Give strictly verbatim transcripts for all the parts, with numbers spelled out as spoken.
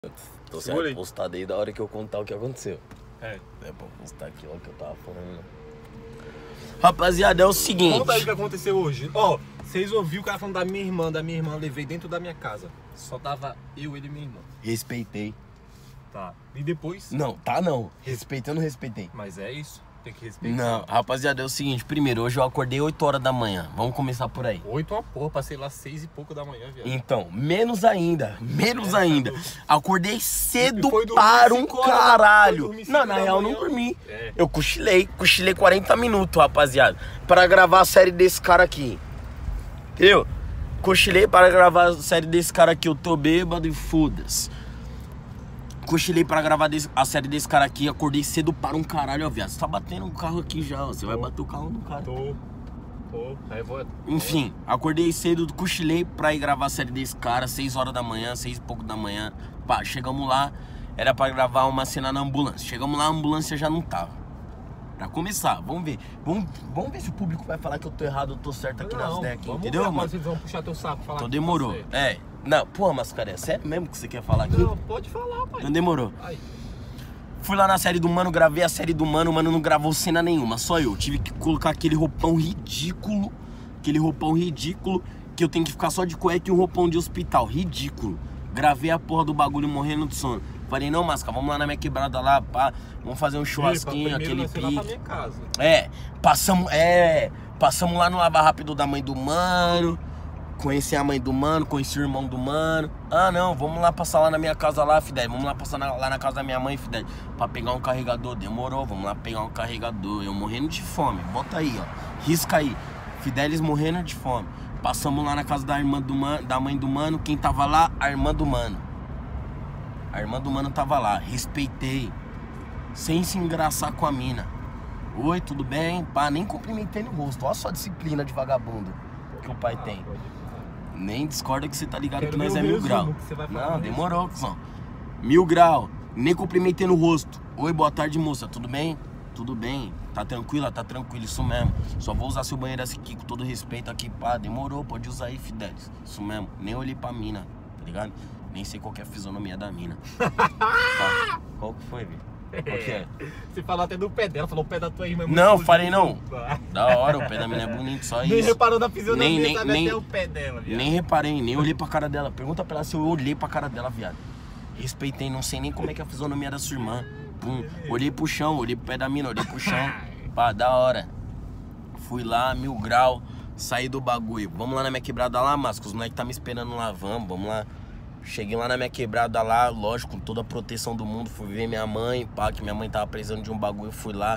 Tô sendo postado aí da hora que eu contar o que aconteceu. É. É pra postar aqui, ó, que eu tava falando. Rapaziada, é o seguinte. Conta aí o que aconteceu hoje. Ó, vocês ouviram o cara falando da minha irmã, da minha irmã, eu levei dentro da minha casa. Só tava eu, ele e minha irmã. Respeitei. Tá. E depois? Não, tá não. Respeitei ou não respeitei? Mas é isso. Tem que respeitar. Não, rapaziada, é o seguinte. Primeiro, hoje eu acordei oito horas da manhã. Vamos começar por aí. oito uma porra, passei lá seis e pouco da manhã, viado. Então, menos ainda. Menos É, ainda. tá Acordei cedo foi dormir para um cinco horas, caralho. foi dormir cinco Não, na da real, eu não manhã. dormi. É. Eu cochilei. Cochilei quarenta minutos, rapaziada. Para gravar a série desse cara aqui. Entendeu? Cochilei para gravar a série desse cara aqui. Eu tô bêbado e foda-se. Cochilei pra gravar desse, a série desse cara aqui. Acordei cedo para um caralho, ó, viado. Você tá batendo um carro aqui já, ó. Você vai bater o carro no cara. Tô. Tô. Aí vou. Enfim, acordei cedo, cochilei pra ir gravar a série desse cara. seis horas da manhã, seis e pouco da manhã. Pá, chegamos lá. Era pra gravar uma cena na ambulância. Chegamos lá, a ambulância já não tava. Pra começar, vamos ver. Vamos, vamos ver se o público vai falar que eu tô errado ou tô certo aqui nas ideias aqui, vamos entendeu, ver mano? Vocês vão puxar teu saco, falar Então que demorou. você- É. Não, porra, Mascaré, é sério mesmo que você quer falar aqui? Não, pode falar, pai. Então demorou. Aí. Fui lá na série do Mano, gravei a série do Mano, o Mano não gravou cena nenhuma, só eu. Tive que colocar aquele roupão ridículo, aquele roupão ridículo, que eu tenho que ficar só de cueca e um roupão de hospital, ridículo. Gravei a porra do bagulho morrendo de sono. Falei, não, Masca, vamos lá na minha quebrada lá, pá, vamos fazer um churrasquinho, aquele pique. Lá pra pique. minha casa. É, passamos, é, passamos lá no Lava Rápido da mãe do Mano. Conheci a mãe do Mano, conheci o irmão do Mano. Ah, não, vamos lá passar lá na minha casa lá, Fidel. Vamos lá passar na, lá na casa da minha mãe, Fidel, pra pegar um carregador. Demorou, vamos lá pegar um carregador. Eu morrendo de fome, bota aí, ó. Risca aí. Fidelis morrendo de fome. Passamos lá na casa da irmã do Mano, da mãe do Mano. Quem tava lá? A irmã do Mano. A irmã do Mano tava lá. Respeitei. Sem se engraçar com a mina. Oi, tudo bem? Pá, nem cumprimentei no rosto. Olha só a disciplina de vagabundo que o pai tem. Nem discorda que você tá ligado Quero que nós ver é o mil resumo grau. que você vai falar Não, no demorou, cuzão. Mil grau. Nem cumprimentei no rosto. Oi, boa tarde, moça. Tudo bem? Tudo bem. Tá tranquila? Tá tranquilo, isso mesmo. Só vou usar seu banheiro aqui com todo respeito aqui, pá. Demorou, pode usar aí, Fidelis. Isso mesmo. Nem olhei pra mina, tá ligado? Nem sei qual que é a fisionomia da mina. Tá. Qual que foi, velho? Qual que é? Você falou até do pé dela, falou o pé da tua irmã. É muito Não, bonito. falei não. Da hora, o pé da mina é bonito, só isso. Nem reparou na fisionomia, Nem- nem- sabe nem- até o pé dela, viado. Nem reparei, nem olhei pra cara dela. Pergunta pra ela se eu olhei pra cara dela, viado. Respeitei, não sei nem como é que é a fisionomia da sua irmã. Pum. Olhei pro chão, olhei pro pé da mina, olhei pro chão. Pá, da hora. Fui lá, mil grau, saí do bagulho. Vamos lá na minha quebrada lá, Masco. Os moleques tá me esperando lá, vamos, vamos lá. Cheguei lá na minha quebrada lá, lógico, com toda a proteção do mundo. Fui ver minha mãe, pá, que minha mãe tava precisando de um bagulho. Fui lá.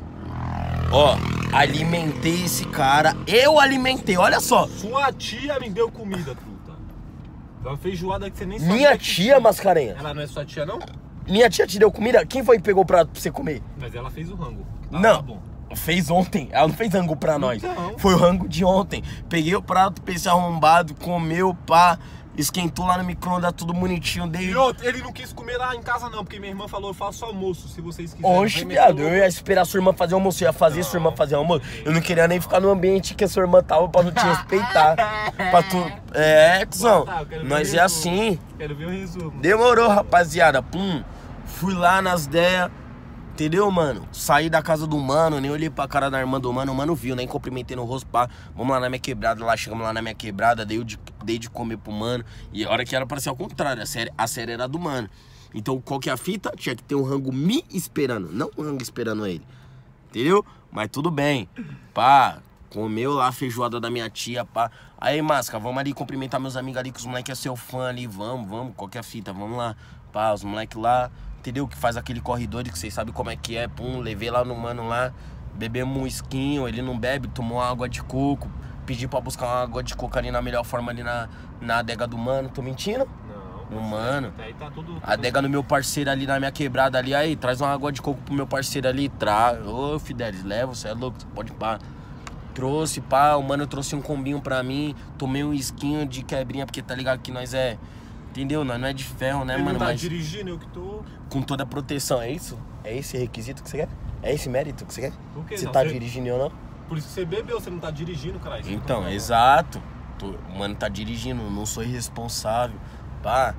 Ó, alimentei esse cara. Eu alimentei, olha só. Sua tia me deu comida, truta. Uma feijoada que você nem sabia. Minha que tia, tinha. Mascarenha. Ela não é sua tia, não? Minha tia te deu comida? Quem foi que pegou o prato pra você comer? Mas ela fez o rango. Tava Não, bom. fez ontem. Ela não fez rango pra nós. Então. Foi o rango de ontem. Peguei o prato, pensei arrombado, comeu, pá. Esquentou lá no micro-ondas, tudo bonitinho. Dei... E outro, ele não quis comer lá em casa não, porque minha irmã falou, eu faço almoço, se vocês quiserem. Oxe, Vai meter viado, o- eu ia esperar sua irmã fazer almoço. Eu ia fazer sua irmã fazer almoço. Eu não queria nem ficar no ambiente que a sua irmã tava pra não te respeitar. Pra tu... É, cuzão. Tá, eu quero ver Nós o é resumo. assim. Quero ver o resumo. Demorou, rapaziada. Pum. Fui lá nas ideias. Entendeu, mano? Saí da casa do Mano, nem olhei pra cara da irmã do Mano. O Mano viu, nem cumprimentei no rosto, pá. Vamos lá na minha quebrada, lá chegamos lá na minha quebrada. Dei de, dei de comer pro Mano. E a hora que era pra ser ao contrário, a série, a série era do Mano. Então, qual que é a fita? Tinha que ter um rango me esperando, não um rango esperando ele. Entendeu? Mas tudo bem. Pá, comeu lá a feijoada da minha tia, pá. Aí, Masca, vamos ali cumprimentar meus amigos ali, que os moleques é seu fã ali. Vamos, vamos, qual que é a fita? Vamos lá. Pá, os moleques lá, entendeu? Que faz aquele corredor que vocês sabem como é que é. Pum, levei lá no Mano lá, bebemos um esquinho, ele não bebe, tomou água de coco. Pedi pra buscar uma água de coco ali na melhor forma ali na, na adega do Mano. Tô mentindo? Não. No Mano. Aí tá tudo... A adega no meu parceiro ali na minha quebrada ali. Aí, traz uma água de coco pro meu parceiro ali. Traz. Ô, Fidelis, leva, você é louco, você pode pá. Trouxe, pá, o Mano trouxe um combinho pra mim. Tomei um esquinho de quebrinha, porque tá ligado que nós é... Entendeu? Nós não é de ferro, né, Ele mano? não tá Mas dirigindo, eu que tô... com toda a proteção, é isso? É esse requisito que você quer? É esse mérito que você quer? Por que Você não? tá Você- dirigindo ou não? Por isso que você bebeu, você não tá dirigindo, caralho. Você Então, não tá- exato. Tô, o mano tá dirigindo, não sou irresponsável. Pá,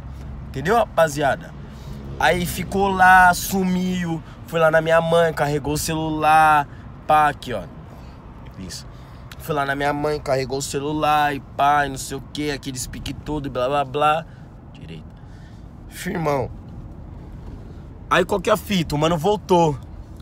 Entendeu, rapaziada? Aí ficou lá, sumiu, foi lá na minha mãe, carregou o celular, pá, aqui, ó. Isso. Foi lá na minha mãe, carregou o celular e pá, e não sei o que, aqueles pique todo e blá blá blá. Direito. Firmão. Aí qual que é a fita? O mano voltou.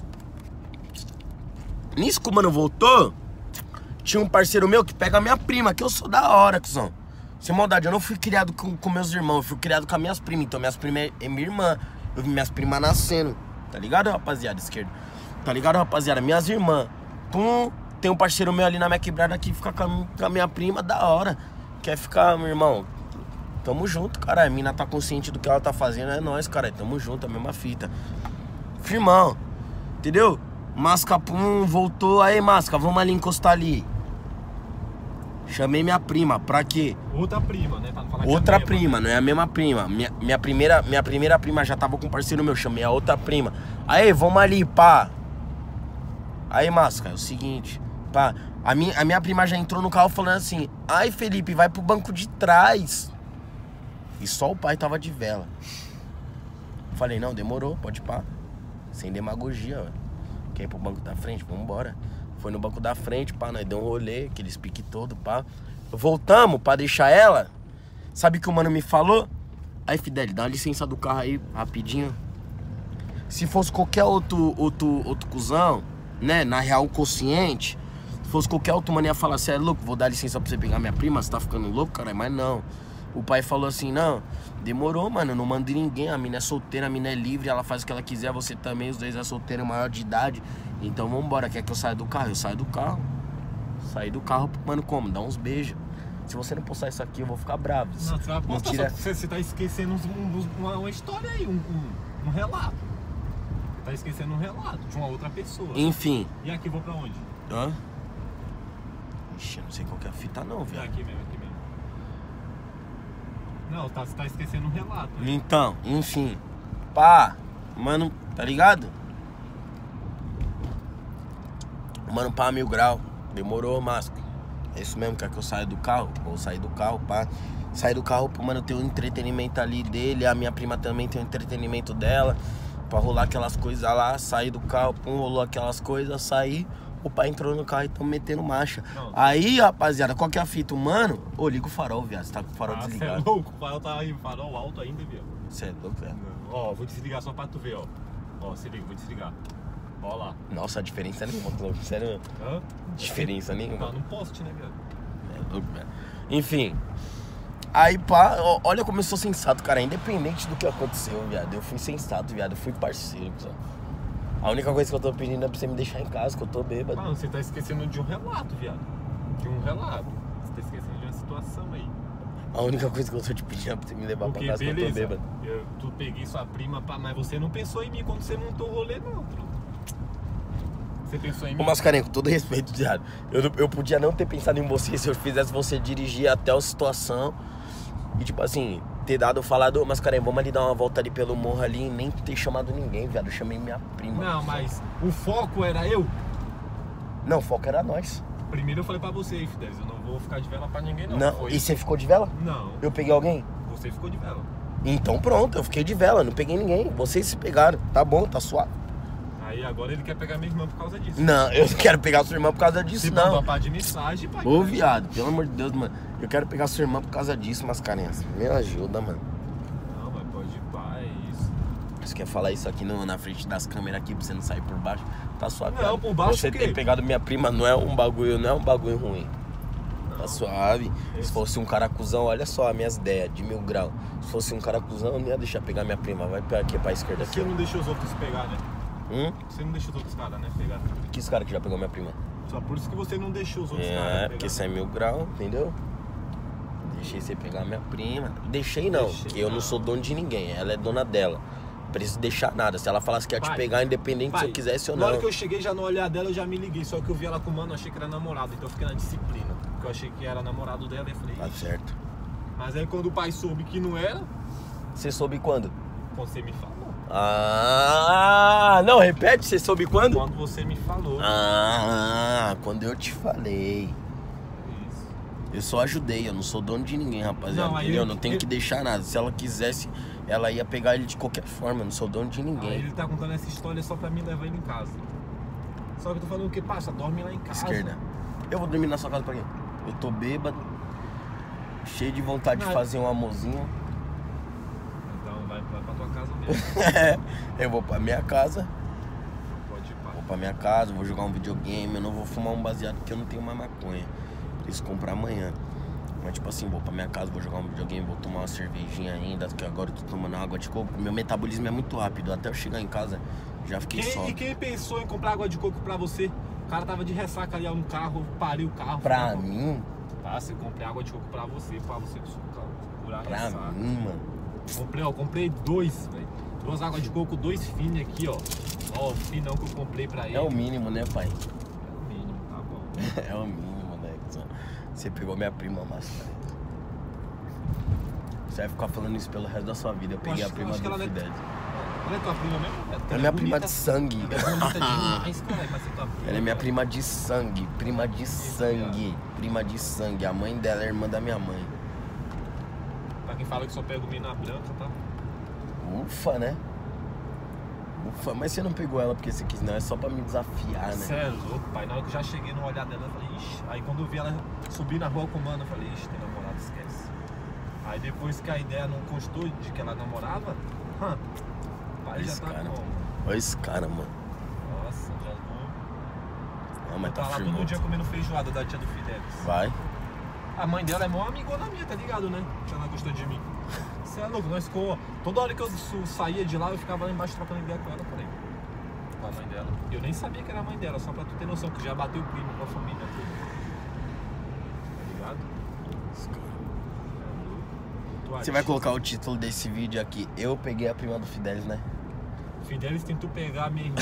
Nisso que o mano voltou, tinha um parceiro meu que pega a minha prima, que eu sou da hora, cuzão. Sem maldade, eu não fui criado com, com meus irmãos, eu fui criado com as minhas primas. Então minhas primas é, é minha irmã. Eu vi minhas primas nascendo. Tá ligado, rapaziada, esquerda? Tá ligado, rapaziada? Minhas irmãs. Pum, tem um parceiro meu ali na minha quebrada que fica com a, com a minha prima, da hora. Quer ficar, meu irmão? Tamo junto, cara. A mina tá consciente do que ela tá fazendo, é nóis, cara. Tamo junto, a mesma fita. Firmão, entendeu? Masca, pum, voltou. Aí, Masca, vamos ali encostar ali. Chamei minha prima, pra quê? Outra prima, né? Pra não falar outra que é prima, não é a mesma prima. Minha, minha, primeira, minha primeira prima já tava com um parceiro meu, chamei a outra prima. Aí, vamos ali, pá. Aí, Masca, é o seguinte, pá. A minha, a minha prima já entrou no carro falando assim: ai, Felipe, vai pro banco de trás. E só o pai tava de vela. Falei, não, demorou, pode ir pá. Sem demagogia, ó. Quer ir pro banco da frente? Vambora. Foi no banco da frente, pá, nós deu um rolê, aqueles pique todo, pá. Voltamos pra deixar ela. Sabe o que o mano me falou? Aí, Fidel, dá uma licença do carro aí, rapidinho. Se fosse qualquer outro, outro, outro cuzão, né, na real consciente, se fosse qualquer outro mano ia falar, você é louco, vou dar licença pra você pegar minha prima, você tá ficando louco, cara? Mas não. O pai falou assim, não, demorou, mano, não mando ninguém, a mina é solteira, a mina é livre, ela faz o que ela quiser, você também, os dois é solteiro, maior de idade. Então vambora, quer que eu saia do carro? Eu saio do carro. Saí do carro, mano, como? Dá uns beijos. Se você não postar isso aqui, eu vou ficar bravo. Não, você vai postar, tira... você, você tá esquecendo uns, uns, uma, uma história aí, um, um, um relato. Você tá esquecendo um relato de uma outra pessoa. Enfim. E aqui, vou pra onde? Hã? Ixi, eu não sei qual que é a fita não, É velho. aqui mesmo, aqui mesmo. Não, tá, você tá esquecendo um relato. Aí. Então, enfim. Pá, mano, tá ligado? Mano, pá, mil grau. Demorou, Masca. É isso mesmo, quer que eu saia do carro? Vou sair do carro, pá. Sair do carro pro mano ter um entretenimento ali dele. A minha prima também tem um entretenimento dela. Pra rolar aquelas coisas lá. Sair do carro, pum, rolou aquelas coisas, saí. O pai entrou no carro e tão metendo marcha. Não. Aí, rapaziada, qual que é a fita? Mano, ô, liga o farol, viado. Você tá com o farol ah, desligado. Você é louco? O farol tá aí, farol alto ainda, viado. Você é louco, velho. Ó, vou desligar só pra tu ver, ó. Ó, se liga, vou desligar. Ó lá. Nossa, a diferença nenhuma, sério mesmo. Hã? Diferença nenhuma. Tá no poste, né, viado? É louco, velho. Enfim. Aí, pá, ó, olha como eu sou sensato, cara. Independente do que aconteceu, viado. Eu fui sensato, viado. Eu fui parceiro, pessoal. A única coisa que eu tô pedindo é pra você me deixar em casa, que eu tô bêbado. Mano, você tá esquecendo de um relato, viado. De um relato. Você tá esquecendo de uma situação aí. A única coisa que eu tô te pedindo é pra você me levar Porque, pra casa, beleza, que eu tô bêbado. Eu, tu peguei sua prima, pra, mas você não pensou em mim quando você montou o rolê, não, truta. Você pensou em mim? Ô, Mascarenha, com todo respeito, viado. Eu, não- eu podia não ter pensado em você se eu fizesse você dirigir até a situação. E, tipo assim, ter dado, falado, ô, Mascarenha, vamos ali dar uma volta ali pelo morro ali e nem ter chamado ninguém, viado. Eu chamei minha prima. Não, mas o foco era eu. Não, o foco era nós. Primeiro eu falei pra você, Fidelis, eu não vou ficar de vela pra ninguém, não. Não, Foi- e você ficou de vela? Não, Eu peguei alguém? você ficou de vela. Então pronto, eu fiquei de vela, não peguei ninguém. Vocês se pegaram, tá bom, tá suave. Aí agora ele quer pegar minha irmã por causa disso. Não, eu não quero pegar sua irmã por causa disso, Se não. mandar de mensagem, pai. Ô, viado, pelo amor de Deus, mano. Eu quero pegar sua irmã por causa disso, Mascarenhas. Me ajuda, mano. Não, mas pode ir, pai, é isso. Você quer falar isso aqui no, na frente das câmeras aqui pra você não sair por baixo? Tá suave. Não, viado. por baixo Você o quê? ter pegado minha prima não é um bagulho, não é um bagulho ruim. Tá suave. Se fosse um cara cuzão, olha só as minhas ideias, de mil grau. Se fosse um cara cuzão, eu não ia deixar pegar minha prima. Vai pra aqui, pra esquerda aqui. Você não deixa os outros pegar, né? Hum? Você não deixa os outros caras, né, pegar. Que esse cara que já pegou minha prima? Só por isso que você não deixou os outros caras É, pegar. porque você é mil grau, entendeu? Deixei você pegar minha prima. Deixei não, Deixei porque eu não sou dono de ninguém. Ela é dona dela. Não preciso deixar nada. Se ela falasse que ia te Pai, pegar, independente pai, se eu quisesse ou Na não. hora que eu cheguei já no olhar dela, eu já me liguei. Só que eu vi ela com o mano, eu achei que era namorado. Então eu fiquei na disciplina. Porque eu achei que era namorado dela e eu falei, Tá "Ixi." certo. Mas aí quando o pai soube que não era, Você soube quando? quando você me falou. Ah, não, repete, você soube quando? Quando você me falou. Ah, quando eu te falei. Isso. Eu só ajudei, eu não sou dono de ninguém, rapaziada. Não, aí entendeu? eu- Não tenho eu- que deixar nada. Se ela quisesse ela ia pegar ele de qualquer forma, eu não sou dono de ninguém. Aí ele tá contando essa história só pra mim levar ele em casa. Só que eu tô falando o que? Passa, dorme lá em casa. Esquerda. Eu vou dormir na sua casa pra quê? Eu tô bêbado, cheio de vontade Não, de fazer um amorzinho. Então vai, vai pra tua casa mesmo. Eu vou pra minha casa, Pode ir, pá. vou pra minha casa, vou jogar um videogame, eu não vou fumar um baseado porque eu não tenho mais maconha. Preciso comprar amanhã. Mas tipo assim, vou pra minha casa, vou jogar um videogame, vou tomar uma cervejinha ainda, que agora eu tô tomando água de coco. Meu metabolismo é muito rápido, até eu chegar em casa já fiquei Quem, só. e quem pensou em comprar água de coco pra você? O cara tava de ressaca ali no carro, parei o carro. Pra falei, mim, Tá, você comprei água de coco pra você, pra você curar pra ressaca. mim, mano. Comprei, ó, comprei dois, velho. Duas águas de coco, dois fine aqui, ó. Ó, o finão que eu comprei pra ele. É o mínimo, né, pai? É o mínimo, tá bom. É o mínimo, né? Você pegou minha prima máscara. Você vai ficar falando isso pelo resto da sua vida. Eu peguei acho- a prima acho que do ela não é- Fidelis. Ela é tua prima mesmo? Ela é minha prima de sangue. Ela é bonita demais, cara, pra ser tua prima. Ela é minha prima de sangue. Prima de sangue. Prima de sangue. A mãe dela é irmã da minha mãe. Pra quem fala que só pega o mina branca, tá? Ufa, né? Ufa, mas você não pegou ela porque você quis, não. É só pra me desafiar, né? Cê é louco, pai. Na hora que eu já cheguei no olhar dela, eu falei, ixi. Aí quando eu vi ela subir na rua com o mano, eu falei, ixi, tem namorado, esquece. Aí depois que a ideia não constou de que ela namorava, hã, pai Olha já esse tá cara. como? Olha esse cara, mano. Nossa, já vou. Não, Vou mas tá tá lá firmão. todo dia comendo feijoada da tia do Fidelis. Vai. A mãe dela é mó amigona minha, tá ligado, né? Que ela gostou de mim. Você é louco, nós ficou. Toda hora que eu su- saía de lá, eu ficava lá embaixo trocando ideia com ela, por aí. Com a mãe dela. Eu nem sabia que era a mãe dela, só pra tu ter noção, que já bateu primo com a família, tudo. Tá ligado? É louco. Tu Você vai artista. colocar o título desse vídeo aqui. Eu peguei a prima do Fidelis, né? Fidelis tentou pegar a minha irmã.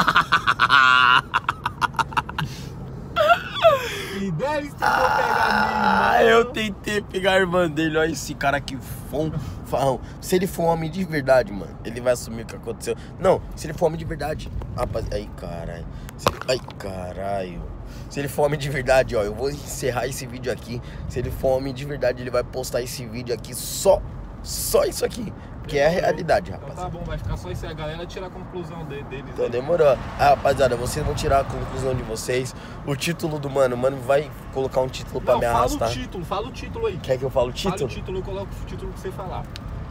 Fidelis tentou pegar a minha irmã. Ah, eu tentei pegar a irmã dele. Olha esse cara que fom, farrão. Se ele for um homem de verdade, mano, ele vai assumir o que aconteceu. Não, se ele for homem de verdade. Rapaz, ai, caralho. Se ele- Ai, caralho. Se ele for homem de verdade, ó, eu vou encerrar esse vídeo aqui. Se ele for homem de verdade, ele vai postar esse vídeo aqui só, só isso aqui. Que é a realidade, Então rapaz. tá bom, vai ficar só isso aí. A galera tira a conclusão de- deles. Então aí. demorou. Ah, rapaziada, vocês vão tirar a conclusão de vocês. O título do mano, o mano vai colocar um título pra Não, me fala arrastar. o título, fala o título aí. Quer que eu fale o Fala título? o título, eu coloco o título que você falar.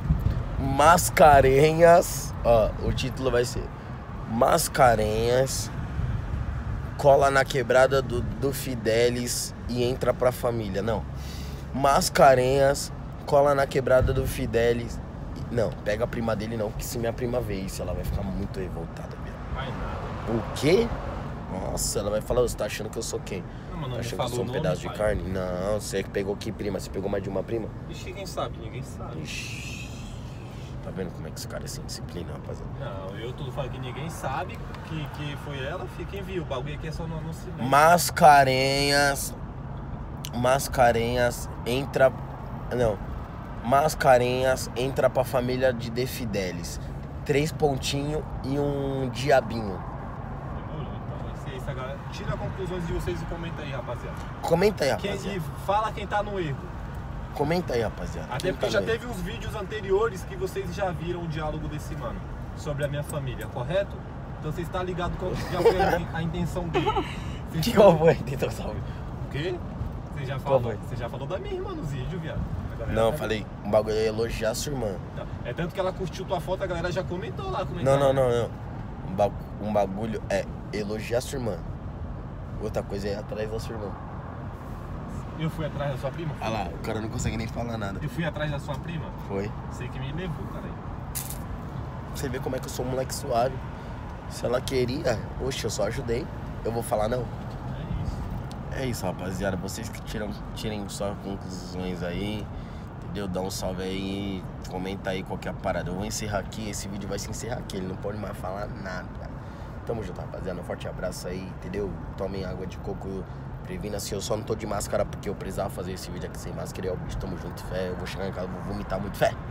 Mascarenhas. Ó, o título vai ser Mascarenhas cola na quebrada do, do Fidelis e entra pra família. Não. Mascarenhas cola na quebrada do Fidelis. e- Não, pega a prima dele não, que se minha prima ver isso, ela vai ficar muito revoltada mesmo. Vai nada. O quê? Nossa, ela vai falar, você tá achando que eu sou quem? Não, mano, Tá não achando que eu falou sou o um nome, pedaço de pai. carne? Não, você que pegou que prima? Você pegou mais de uma prima? Ixi, quem sabe? Ninguém sabe. Ixi. Tá vendo como é que esse cara é sem disciplina, rapaziada? Não, eu tudo falo que ninguém sabe que, que foi ela, fiquem viu. O bagulho aqui é só no anúncio. Mascarenhas. Mascarenhas entra. Não. Mascarenhas entra pra família de De Fidelis. Três pontinhos e um diabinho. Demorou, então vai ser isso, a galera. Tira conclusões de vocês e comenta aí, rapaziada. Comenta aí, Quem, rapaziada. e fala quem tá no erro. Comenta aí, rapaziada. Até Quem porque tá já no- teve uns vídeos anteriores que vocês já viram o diálogo desse mano sobre a minha família, correto? Então você está ligado qual que já foi a, a intenção dele. Vocês Que estão- qual foi? Tenta salve. O quê? Você já Qual falou? foi? Você já falou da minha irmã nos vídeos, viado. A galera Não, eu tá- falei, um bagulho é elogiar sua irmã. Tá. É tanto que ela curtiu tua foto, a galera já comentou lá. Não, comentaram. não, não, não. Um, ba- um bagulho é elogiar sua irmã. Outra coisa é ir atrás da sua irmã. Eu fui atrás da sua prima? Olha lá, o cara não consegue nem falar nada. Eu fui atrás da sua prima? Foi. Sei que me levou, cara. Você vê como é que eu sou um moleque suave. Se ela queria, oxe, eu só ajudei. Eu vou falar não. É isso. É isso, rapaziada. Vocês que tiram, tirem só conclusões aí. Entendeu? Dá um salve aí. Comenta aí qualquer parada. Eu vou encerrar aqui. Esse vídeo vai se encerrar aqui. Ele não pode mais falar nada. Tamo junto, rapaziada. Um forte abraço aí, entendeu? Tomem água de coco. Previna-se. Eu só não tô de máscara porque eu precisava fazer esse vídeo aqui sem máscara. E é o bicho. Tamo junto, fé. Eu vou chegar em casa, vou vomitar muito, fé.